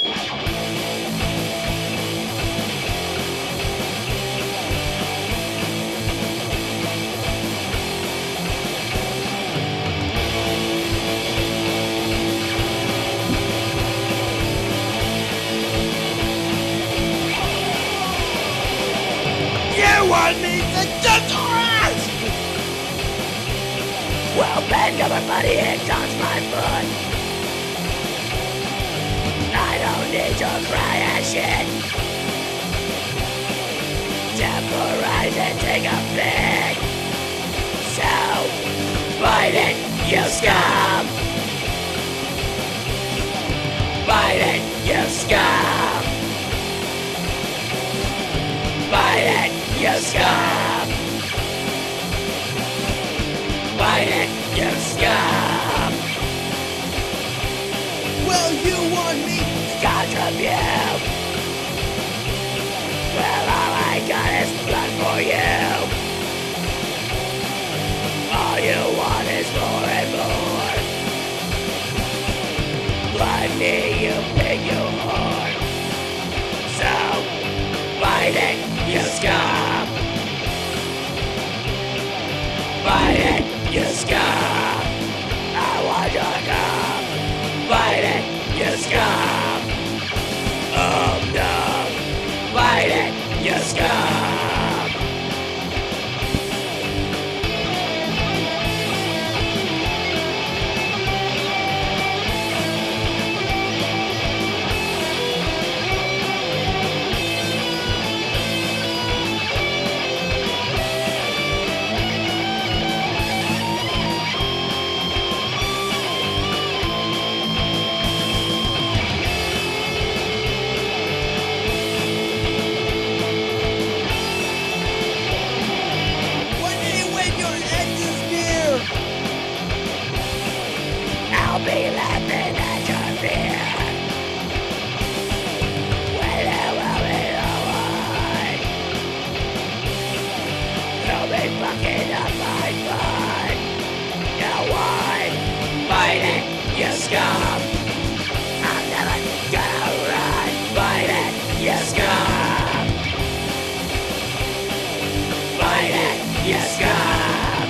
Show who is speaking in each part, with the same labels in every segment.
Speaker 1: You want me to get your ass?
Speaker 2: Well, bend over, buddy, and touch my foot. I don't need your cry ass shit. Temporize and take a big. So, bite it, you scum. Bite it, you scum. Bite it, you scum. Bite it, you scum.
Speaker 1: Well, you want me
Speaker 2: to contribute. Well, all I got is blood for you. All you want is more and more. Blood me, you pig, you whore. So, bite it, you scum. Bite it, you scum. I want your cum. Bite it, you scum. Oh no. Bite it, you scum. I'll be laughing at your fear when it will be over. You'll be fucking up my fun. You won. Bite it, you scum. I'm never gonna run. Bite it, you scum. Bite it, you scum.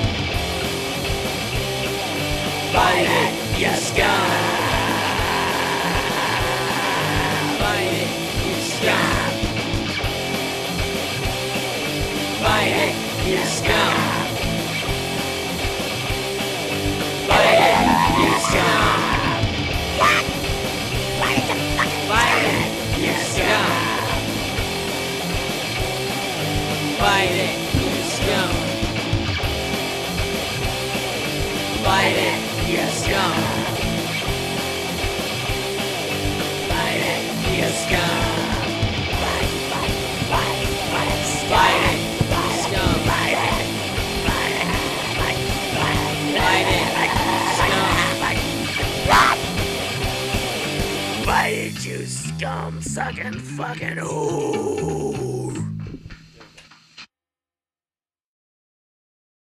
Speaker 2: Bite it, you scum. Bite it, you scum. Bite it, you scum. Bite it, you scum. What? Bite it, bite it, you scum. Bite it, you scum. Bite it, you scum. Bite it, you scum. Bite it, bite it, scum. Bite it, scum. Bite it, you scum sucking fucking ooh.